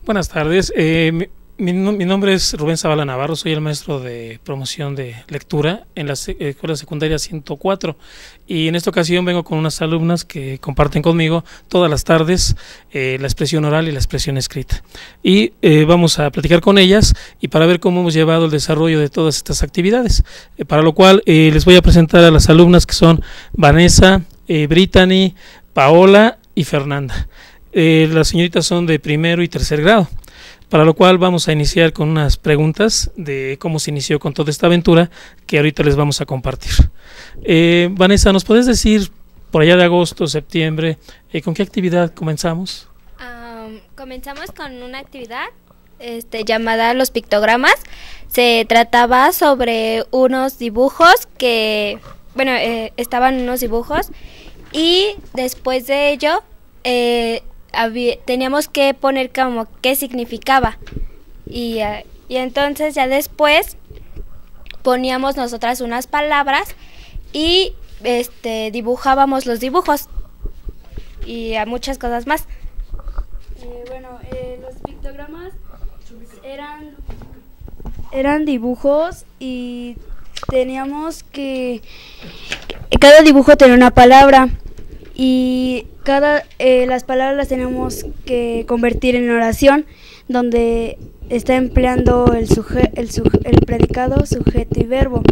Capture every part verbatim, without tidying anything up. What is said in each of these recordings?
Buenas tardes. Eh, mi, mi, mi nombre es Rubén Zavala Navarro, soy el maestro de promoción de lectura en la Escuela Secundaria ciento cuatro y en esta ocasión vengo con unas alumnas que comparten conmigo todas las tardes eh, la expresión oral y la expresión escrita. Y eh, vamos a platicar con ellas y para ver cómo hemos llevado el desarrollo de todas estas actividades, eh, para lo cual eh, les voy a presentar a las alumnas que son Vanessa, eh, Brittany, Paola y Fernanda. Eh, las señoritas son de primero y tercer grado, para lo cual vamos a iniciar con unas preguntas de cómo se inició con toda esta aventura que ahorita les vamos a compartir. Eh, Vanessa, ¿nos puedes decir por allá de agosto, septiembre, eh, con qué actividad comenzamos? Um, comenzamos con una actividad este, llamada Los Pictogramas. Se trataba sobre unos dibujos que, bueno, eh, estaban unos dibujos y después de ello eh, Había, teníamos que poner como qué significaba y, uh, y entonces ya después poníamos nosotras unas palabras y este dibujábamos los dibujos y a muchas cosas más. Eh, bueno, eh, los pictogramas eran, eran dibujos y teníamos que... Cada dibujo tenía una palabra y cada eh, las palabras las tenemos que convertir en oración, donde está empleando el suje, el, suje, el predicado, sujeto y verbo.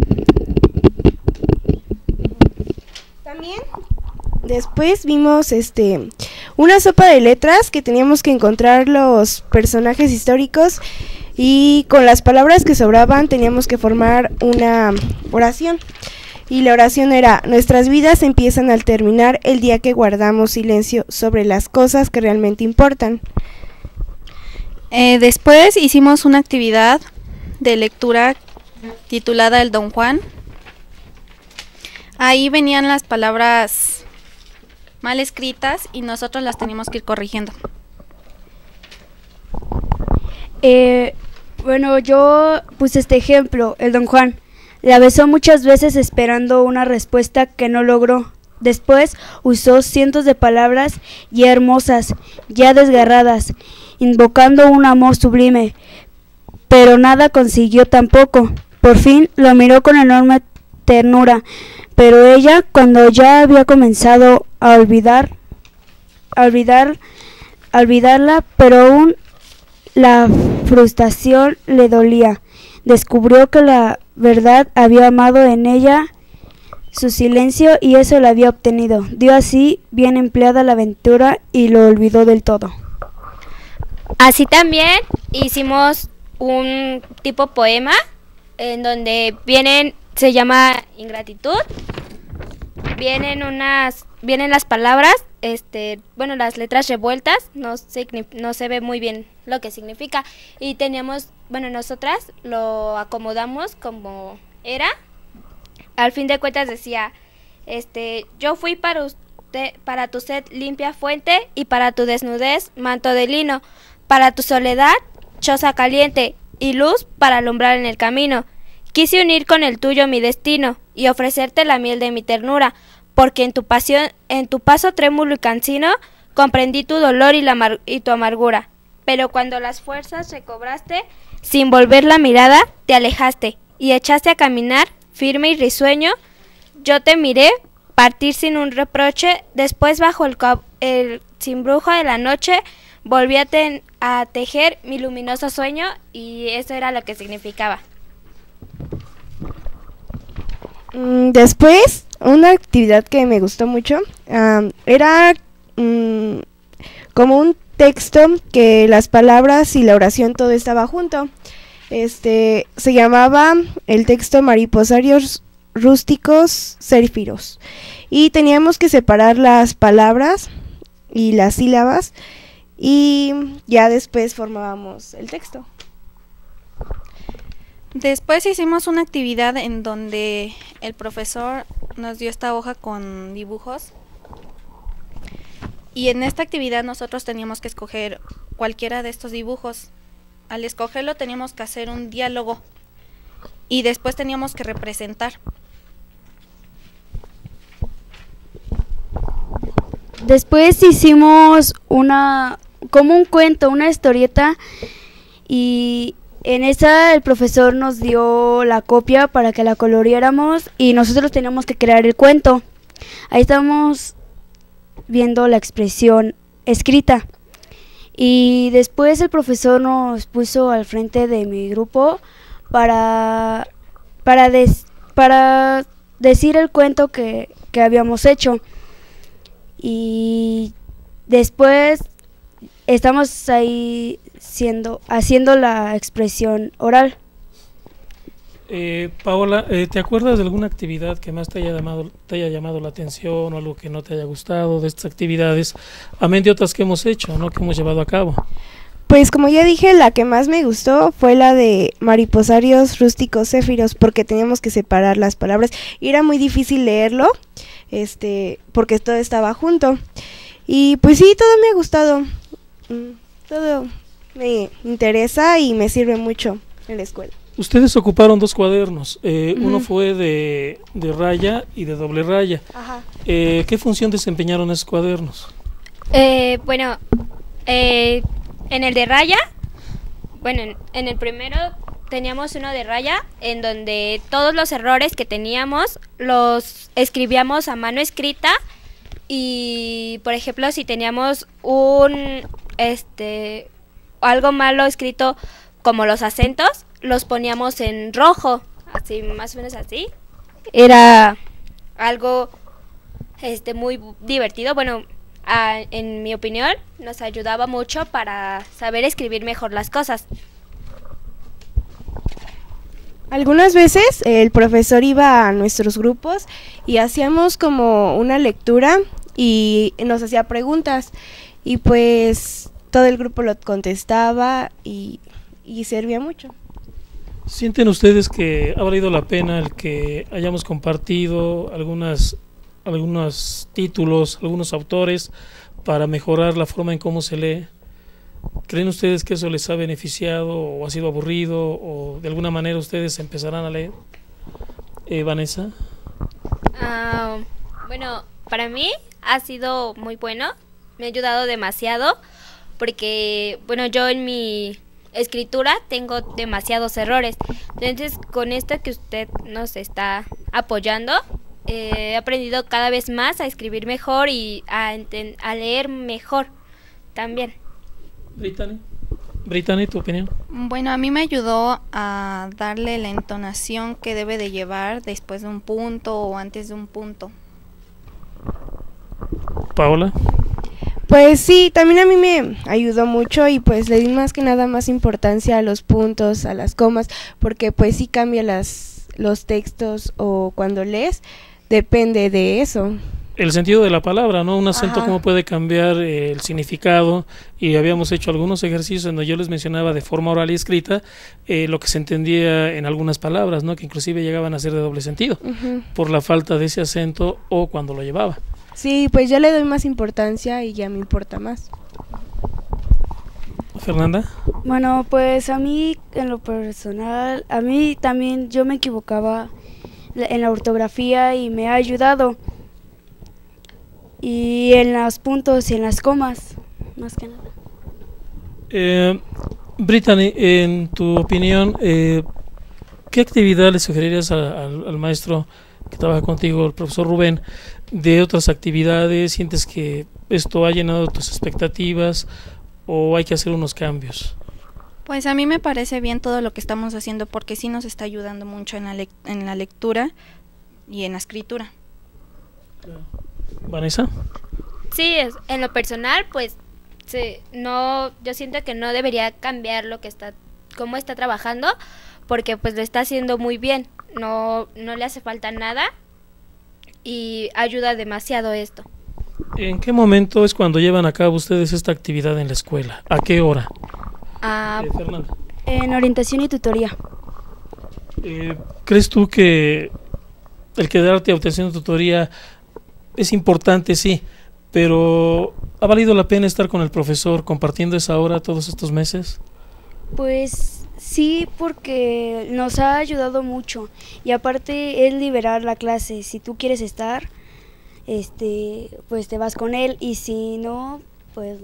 También después vimos este una sopa de letras que teníamos que encontrar los personajes históricos y con las palabras que sobraban teníamos que formar una oración. Y la oración era: nuestras vidas empiezan al terminar el día que guardamos silencio sobre las cosas que realmente importan. Eh, después hicimos una actividad de lectura titulada El Don Juan. Ahí venían las palabras mal escritas y nosotros las teníamos que ir corrigiendo. Eh, bueno, yo puse este ejemplo, el Don Juan. La besó muchas veces esperando una respuesta que no logró. Después usó cientos de palabras ya hermosas, ya desgarradas, invocando un amor sublime, pero nada consiguió tampoco. Por fin lo miró con enorme ternura, pero ella, cuando ya había comenzado a olvidar, a olvidar, a olvidarla, pero aún la frustración le dolía. Descubrió que la verdad había amado en ella su silencio y eso lo había obtenido. Dio así bien empleada la aventura y lo olvidó del todo. Así también hicimos un tipo poema en donde vienen, se llama Ingratitud, vienen unas, vienen las palabras, este, bueno, las letras revueltas, no, no se ve muy bien lo que significa y teníamos, bueno, nosotras lo acomodamos como era. Al fin de cuentas decía, este, yo fui para usted, para tu sed limpia fuente y para tu desnudez manto de lino, para tu soledad choza caliente y luz para alumbrar en el camino. Quise unir con el tuyo mi destino y ofrecerte la miel de mi ternura, porque en tu pasión, en tu paso trémulo y cansino, comprendí tu dolor y, la y tu amargura. Pero cuando las fuerzas recobraste, sin volver la mirada, te alejaste y echaste a caminar, firme y risueño. Yo te miré partir sin un reproche, después bajo el, el cimbrujo de la noche, volví a, ten, a tejer mi luminoso sueño y eso era lo que significaba. Después, una actividad que me gustó mucho um, era um, como un texto que las palabras y la oración todo estaba junto. Este se llamaba el texto Mariposarios rústicos cérfiros y teníamos que separar las palabras y las sílabas y ya después formábamos el texto. Después hicimos una actividad en donde el profesor nos dio esta hoja con dibujos y en esta actividad nosotros teníamos que escoger cualquiera de estos dibujos. Al escogerlo teníamos que hacer un diálogo y después teníamos que representar. Después hicimos una como un cuento, una historieta, y en esa el profesor nos dio la copia para que la coloreáramos y nosotros teníamos que crear el cuento. Ahí estamos viendo la expresión escrita. Y después el profesor nos puso al frente de mi grupo para, para, des, para decir el cuento que, que habíamos hecho. Y después estamos ahí siendo, haciendo la expresión oral. Eh, Paola, eh, ¿te acuerdas de alguna actividad que más te haya llamado, te haya llamado la atención o algo que no te haya gustado de estas actividades, amén de otras que hemos hecho, ¿no? Que hemos llevado a cabo? Pues como ya dije, la que más me gustó fue la de mariposarios rústicos céfiros, porque teníamos que separar las palabras y era muy difícil leerlo, este, porque todo estaba junto. Y pues sí, todo me ha gustado, todo me interesa y me sirve mucho en la escuela. Ustedes ocuparon dos cuadernos, eh, uh-huh. uno fue de, de raya y de doble raya. Ajá. Eh, ¿Qué función desempeñaron esos cuadernos? Eh, bueno, eh, en el de raya, bueno, en, en el primero teníamos uno de raya en donde todos los errores que teníamos los escribíamos a mano escrita y, por ejemplo, si teníamos un, este, algo malo escrito como los acentos, los poníamos en rojo, así más o menos así. Era algo este muy divertido, bueno, a, en mi opinión, nos ayudaba mucho para saber escribir mejor las cosas. Algunas veces el profesor iba a nuestros grupos y hacíamos como una lectura y nos hacía preguntas y pues todo el grupo lo contestaba y, y servía mucho. ¿Sienten ustedes que ha valido la pena el que hayamos compartido algunas, algunos títulos, algunos autores para mejorar la forma en cómo se lee? ¿Creen ustedes que eso les ha beneficiado o ha sido aburrido o de alguna manera ustedes empezarán a leer? Eh, Vanessa. Uh, bueno, para mí ha sido muy bueno, me ha ayudado demasiado porque, bueno, yo en mi escritura tengo demasiados errores, entonces con esto que usted nos está apoyando eh, he aprendido cada vez más a escribir mejor y a, enten- a leer mejor también. Brittany, Brittany, ¿tu opinión? Bueno, a mí me ayudó a darle la entonación que debe de llevar después de un punto o antes de un punto. Paola. Pues sí, también a mí me ayudó mucho y pues le di más que nada más importancia a los puntos, a las comas, porque pues sí cambia las, los textos o cuando lees, depende de eso. El sentido de la palabra, ¿no? Un acento, Ajá. cómo puede cambiar eh, el significado, y habíamos hecho algunos ejercicios en donde yo les mencionaba de forma oral y escrita eh, lo que se entendía en algunas palabras, ¿no? Que inclusive llegaban a ser de doble sentido, Uh-huh. por la falta de ese acento o cuando lo llevaba. Sí, pues yo le doy más importancia y ya me importa más. Fernanda. Bueno, pues a mí en lo personal, a mí también yo me equivocaba en la ortografía y me ha ayudado. Y en los puntos y en las comas, más que nada. Eh, Brittany, en tu opinión, eh, ¿qué actividad le sugerirías a, al, al maestro que trabaja contigo, el profesor Rubén, de otras actividades? ¿Sientes que esto ha llenado tus expectativas o hay que hacer unos cambios? Pues a mí me parece bien todo lo que estamos haciendo porque sí nos está ayudando mucho en la, lec- en la lectura y en la escritura. Vanessa. Sí, es- en lo personal, pues sí, no, yo siento que no debería cambiar lo que está, cómo está trabajando, porque pues lo está haciendo muy bien, no, no le hace falta nada y ayuda demasiado esto. ¿En qué momento es cuando llevan a cabo ustedes esta actividad en la escuela? ¿A qué hora? Ah, Eh, Fernanda. En orientación y tutoría. Eh, ¿Crees tú que el quedarte a obtención de tutoría es importante? Sí, pero ¿ha valido la pena estar con el profesor compartiendo esa hora todos estos meses? Pues sí, porque nos ha ayudado mucho y aparte es liberar la clase. Si tú quieres estar, este, pues te vas con él y si no, pues no.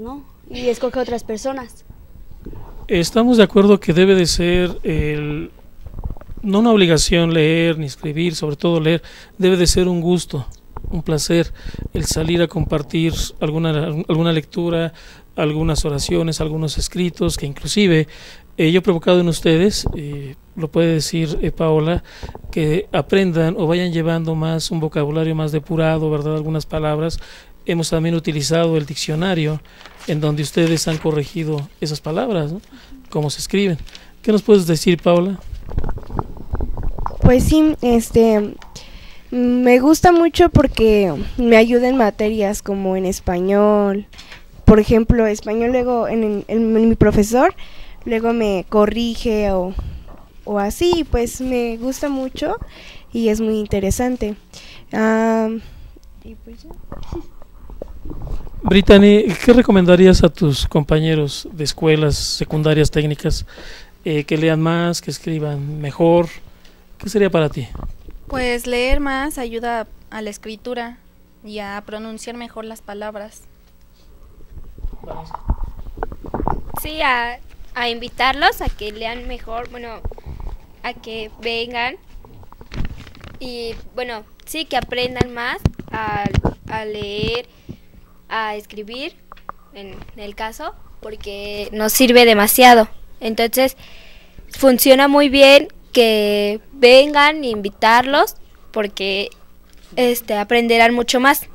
y escoge otras personas. Estamos de acuerdo que debe de ser el, no una obligación leer ni escribir, sobre todo leer, debe de ser un gusto, un placer el salir a compartir alguna, alguna lectura, algunas oraciones, algunos escritos que inclusive eh, yo he provocado en ustedes, eh, lo puede decir eh, Paola, que aprendan o vayan llevando más un vocabulario más depurado, ¿verdad? Algunas palabras. Hemos también utilizado el diccionario en donde ustedes han corregido esas palabras, ¿no? Cómo se escriben. ¿Qué nos puedes decir, Paola? Pues sí, este, me gusta mucho porque me ayuda en materias como en español. Por ejemplo, español luego en, en, en mi profesor luego me corrige o, o así, pues me gusta mucho y es muy interesante. Um, y pues ya. Brittany, ¿qué recomendarías a tus compañeros de escuelas secundarias técnicas? Eh, que lean más, que escriban mejor. ¿Qué sería para ti? Pues leer más ayuda a la escritura y a pronunciar mejor las palabras. Sí, a, a invitarlos a que lean mejor, bueno, a que vengan y, bueno, sí, que aprendan más a, a leer, a escribir, en el caso, porque nos sirve demasiado. Entonces, funciona muy bien que vengan e invitarlos, porque este aprenderán mucho más.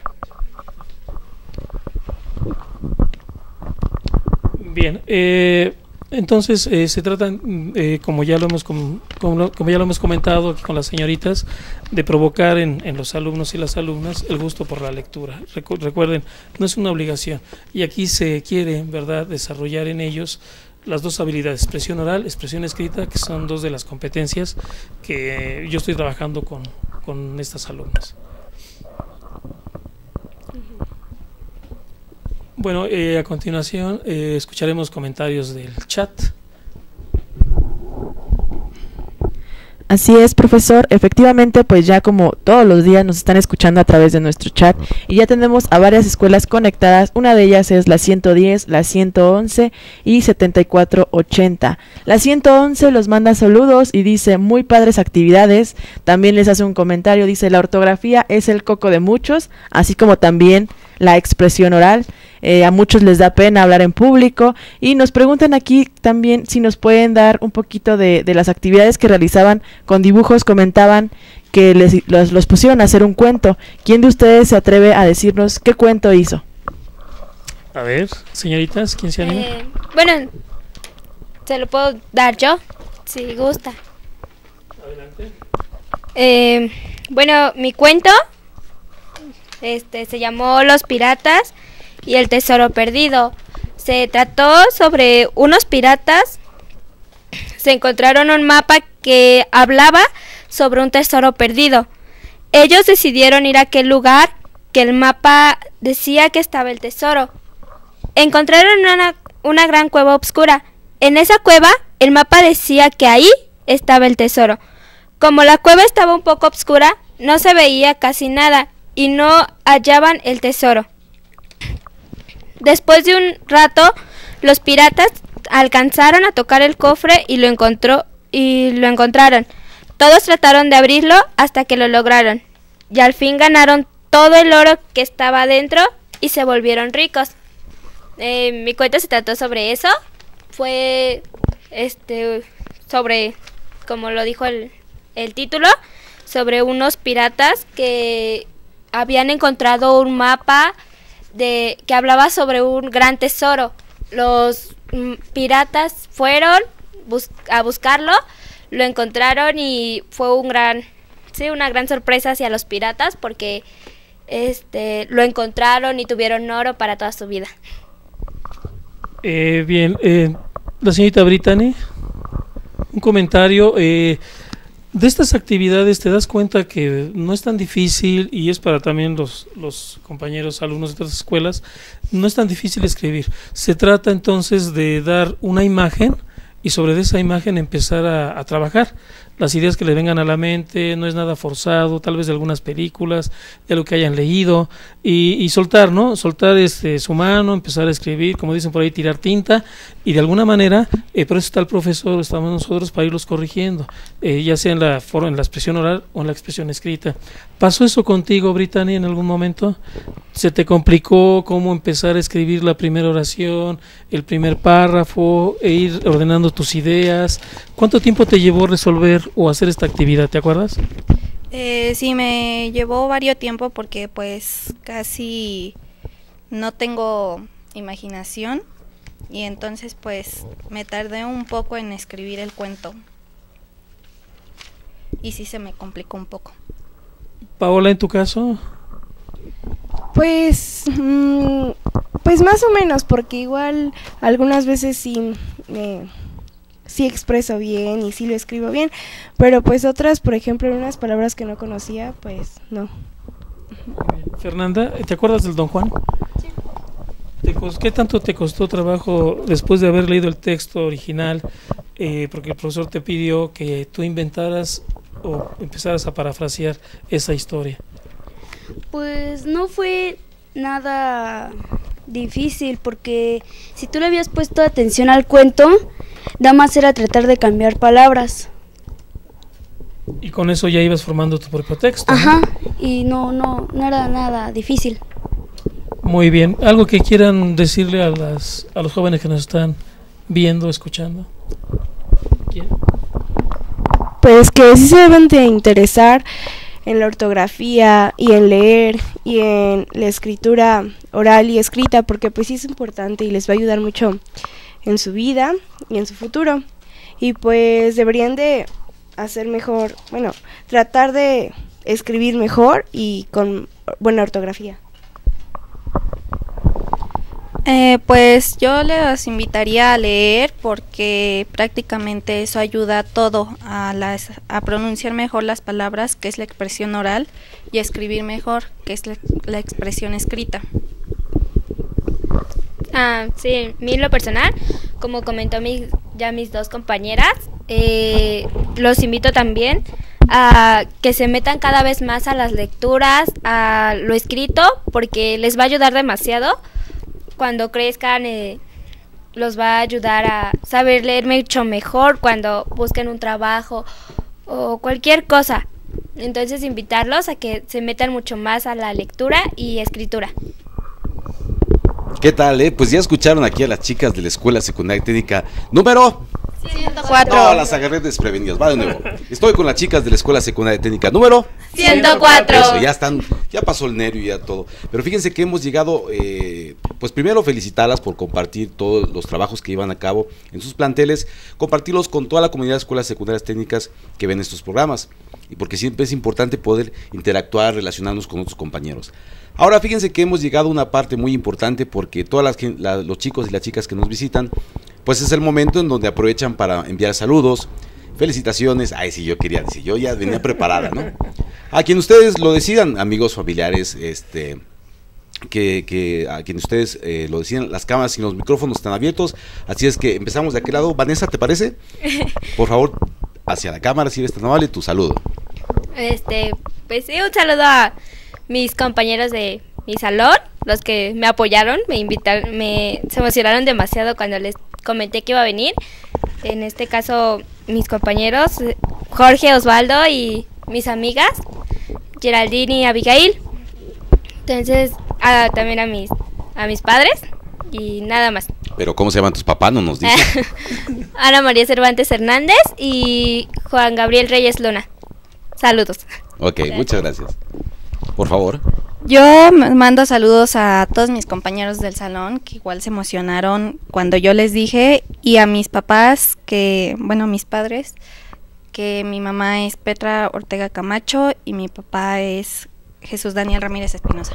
Bien, eh, entonces eh, se trata, eh, como ya lo hemos com como, como ya lo hemos comentado aquí con las señoritas, de provocar en, en los alumnos y las alumnas el gusto por la lectura. Recu recuerden, no es una obligación y aquí se quiere, ¿verdad?, desarrollar en ellos las dos habilidades, expresión oral, expresión escrita, que son dos de las competencias que yo estoy trabajando con, con estas alumnas. Bueno, eh, a continuación eh, escucharemos comentarios del chat. Así es, profesor. Efectivamente, pues ya como todos los días nos están escuchando a través de nuestro chat y ya tenemos a varias escuelas conectadas. Una de ellas es la ciento diez, la ciento once y setenta y cuatro ochenta. La ciento once los manda saludos y dice muy padres actividades. También les hace un comentario, dice la ortografía es el coco de muchos, así como también la expresión oral. Eh, a muchos les da pena hablar en público y nos preguntan aquí también si nos pueden dar un poquito de, de las actividades que realizaban con dibujos. Comentaban que les, los, los pusieron a hacer un cuento. ¿Quién de ustedes se atreve a decirnos qué cuento hizo? A ver, señoritas, ¿quién se anima? Eh, bueno, se lo puedo dar yo, si gusta. Adelante. Eh, bueno, mi cuento este, se llamó Los Piratas y el Tesoro Perdido. Se trató sobre unos piratas. Se encontraron un mapa que hablaba sobre un tesoro perdido. Ellos decidieron ir a aquel lugar que el mapa decía que estaba el tesoro. Encontraron una, una gran cueva oscura. En esa cueva el mapa decía que ahí estaba el tesoro. Como la cueva estaba un poco oscura, no se veía casi nada y no hallaban el tesoro. Después de un rato, los piratas alcanzaron a tocar el cofre y lo encontró y lo encontraron. Todos trataron de abrirlo hasta que lo lograron. Y al fin ganaron todo el oro que estaba adentro y se volvieron ricos. Eh, mi cuento se trató sobre eso. Fue este sobre, como lo dijo el, el título, sobre unos piratas que habían encontrado un mapa de que hablaba sobre un gran tesoro. Los mm, piratas fueron bus a buscarlo, lo encontraron y fue un gran, sí, una gran sorpresa hacia los piratas porque este lo encontraron y tuvieron oro para toda su vida. Eh, bien, eh, la señorita Brittany, un comentario. Eh, De estas actividades te das cuenta que no es tan difícil, y es para también los, los compañeros alumnos de otras escuelas, no es tan difícil escribir. Se trata entonces de dar una imagen y sobre esa imagen empezar a, a trabajar. las ideas que le vengan a la mente, no es nada forzado, tal vez de algunas películas, de lo que hayan leído, y, y soltar, ¿no? Soltar este, su mano, empezar a escribir, como dicen por ahí, tirar tinta, y de alguna manera, eh, por eso está el profesor, estamos nosotros para irlos corrigiendo, eh, ya sea en la, forma, en la expresión oral o en la expresión escrita. ¿Pasó eso contigo, Brittany, en algún momento? ¿Se te complicó cómo empezar a escribir la primera oración, el primer párrafo, e ir ordenando tus ideas? ¿Cuánto tiempo te llevó resolver o hacer esta actividad? ¿Te acuerdas? Eh, sí, me llevó varios tiempo porque pues casi no tengo imaginación y entonces pues me tardé un poco en escribir el cuento y sí se me complicó un poco. Paola, ¿en tu caso? Pues, mmm, pues más o menos, porque igual algunas veces sí me... sí expreso bien y sí lo escribo bien, pero pues otras, por ejemplo, en unas palabras que no conocía, pues no. Fernanda, ¿te acuerdas del Don Juan? Sí. ¿Te cos- ¿Qué tanto te costó trabajo después de haber leído el texto original? Eh, porque el profesor te pidió que tú inventaras o empezaras a parafrasear esa historia. Pues no fue nada difícil, porque si tú le habías puesto atención al cuento, nada más era tratar de cambiar palabras. Y con eso ya ibas formando tu propio texto, ¿no? Ajá, y no, no, no era nada difícil. Muy bien. ¿Algo que quieran decirle a, las, a los jóvenes que nos están viendo, escuchando? ¿Quién? Pues que sí se deben de interesar en la ortografía y en leer y en la escritura oral y escrita, porque pues sí es importante y les va a ayudar mucho en su vida y en su futuro. Y pues deberían de hacer mejor, bueno, tratar de escribir mejor y con buena ortografía. Eh, pues yo les invitaría a leer porque prácticamente eso ayuda a todo, a, las, a pronunciar mejor las palabras, que es la expresión oral, y a escribir mejor, que es la, la expresión escrita. Ah, sí, a mí en lo personal, como comentó mi, ya mis dos compañeras, eh, los invito también a que se metan cada vez más a las lecturas, a lo escrito, porque les va a ayudar demasiado. Cuando crezcan, eh, los va a ayudar a saber leer mucho mejor cuando busquen un trabajo o cualquier cosa. Entonces, invitarlos a que se metan mucho más a la lectura y escritura. ¿Qué tal, eh? Pues ya escucharon aquí a las chicas de la Escuela Secundaria Técnica número ciento cuatro. No, las agarré desprevenidas. Va de nuevo. Estoy con las chicas de la Escuela Secundaria Técnica número ciento cuatro. Eso, ya están, ya pasó el nervio y ya todo. Pero fíjense que hemos llegado, eh, pues primero felicitarlas por compartir todos los trabajos que llevan a cabo en sus planteles, compartirlos con toda la comunidad de escuelas secundarias técnicas que ven estos programas. Y porque siempre es importante poder interactuar, relacionarnos con otros compañeros. Ahora fíjense que hemos llegado a una parte muy importante porque todas las la, los chicos y las chicas que nos visitan, pues es el momento en donde aprovechan para enviar saludos, felicitaciones. Ay, sí, yo quería decir, yo ya venía preparada, ¿no? A quien ustedes lo decidan, amigos, familiares, este, que, que a quien ustedes eh, lo decidan, las cámaras y los micrófonos están abiertos, así es que empezamos de aquel lado. Vanessa, ¿te parece? Por favor, hacia la cámara, si eres tan amable, tu saludo. Este, pues sí, un saludo a mis compañeros de mi salón, los que me apoyaron, me invitaron, me se emocionaron demasiado cuando les comenté que iba a venir. En este caso, mis compañeros Jorge, Osvaldo y mis amigas Geraldine y Abigail. Entonces, a, también a mis a mis padres y nada más. Pero ¿cómo se llaman tus papás? No nos dicen. Ana María Cervantes Hernández y Juan Gabriel Reyes Luna. Saludos. Ok, gracias. Muchas gracias. Por favor. Yo mando saludos a todos mis compañeros del salón que igual se emocionaron cuando yo les dije, y a mis papás, que, bueno, mis padres, que mi mamá es Petra Ortega Camacho y mi papá es Jesús Daniel Ramírez Espinosa.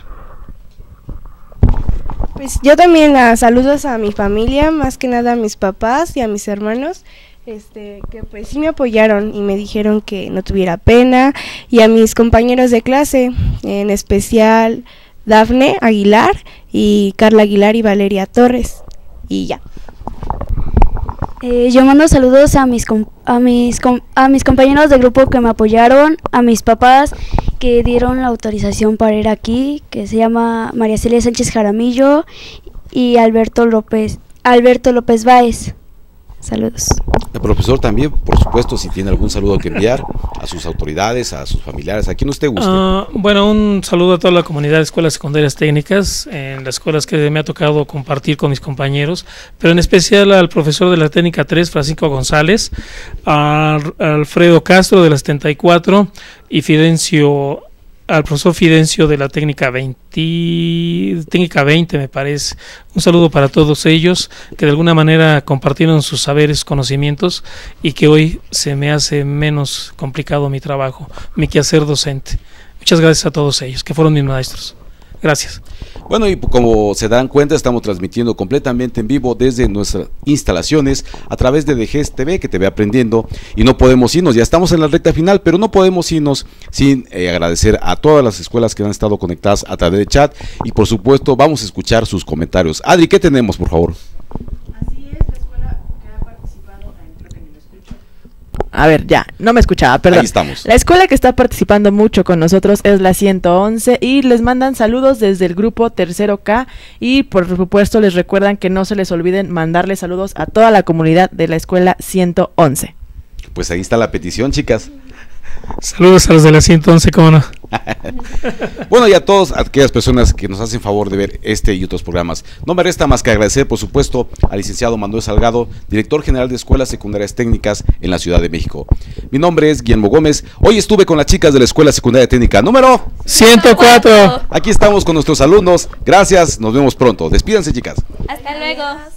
Pues yo también uh, saludos a mi familia, más que nada a mis papás y a mis hermanos. Este, que pues sí me apoyaron y me dijeron que no tuviera pena, y a mis compañeros de clase, en especial Dafne Aguilar y Carla Aguilar y Valeria Torres, y ya. Eh, yo mando saludos a mis, com- a, mis com- a mis compañeros de grupo que me apoyaron, a mis papás que dieron la autorización para ir aquí, que se llama María Celia Sánchez Jaramillo y Alberto López, Alberto López Báez. Saludos. El profesor también, por supuesto, si tiene algún saludo que enviar a sus autoridades, a sus familiares, a quien usted guste. Uh, bueno, un saludo a toda la comunidad de escuelas secundarias técnicas, en las escuelas que me ha tocado compartir con mis compañeros, pero en especial al profesor de la técnica tres, Francisco González, a Alfredo Castro de la setenta y cuatro y Fidencio, al profesor Fidencio de la técnica veinte, técnica veinte me parece. Un saludo para todos ellos que de alguna manera compartieron sus saberes, conocimientos y que hoy se me hace menos complicado mi trabajo, mi quehacer docente. Muchas gracias a todos ellos que fueron mis maestros. Gracias. Bueno, y como se dan cuenta, estamos transmitiendo completamente en vivo desde nuestras instalaciones a través de D G E S T V, que te ve aprendiendo, y no podemos irnos, ya estamos en la recta final, pero no podemos irnos sin eh, agradecer a todas las escuelas que han estado conectadas a través de chat, y por supuesto vamos a escuchar sus comentarios. Adri, ¿qué tenemos, por favor? Así es, la escuela que ha participado, creo que ni me escucho. A ver, ya, no me escuchaba, perdón. Ahí estamos. La escuela que está participando mucho con nosotros es la ciento once y les mandan saludos desde el grupo Tercero K y por supuesto les recuerdan que no se les olviden mandarle saludos a toda la comunidad de la escuela ciento once. Pues ahí está la petición, chicas. Saludos a los de la ciento once, cómo no. Bueno, y a todas aquellas personas que nos hacen favor de ver este y otros programas. No me resta más que agradecer, por supuesto, al licenciado Manuel Salgado, director general de Escuelas Secundarias Técnicas en la Ciudad de México. Mi nombre es Guillermo Gómez. Hoy estuve con las chicas de la Escuela Secundaria Técnica número ciento cuatro. Aquí estamos con nuestros alumnos. Gracias, nos vemos pronto. Despídanse, chicas. Hasta luego.